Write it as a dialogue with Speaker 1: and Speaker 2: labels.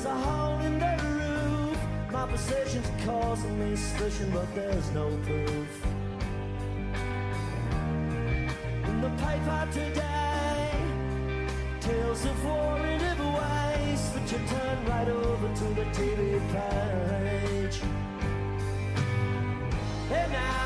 Speaker 1: There's a hole in the roof. My possessions causing me suspicion, but there's no proof. In the paper today, tales of war in every ways, but you turn right over to the TV page. And now